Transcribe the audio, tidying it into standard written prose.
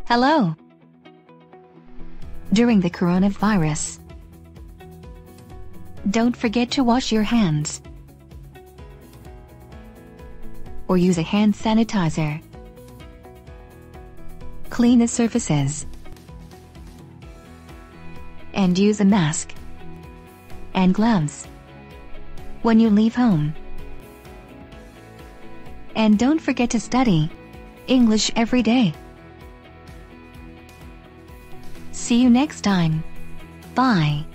Hello. During the coronavirus, don't forget to wash your hands or use a hand sanitizer. Clean the surfaces and use a mask and gloves when you leave home. And don't forget to study English every day. See you next time. Bye.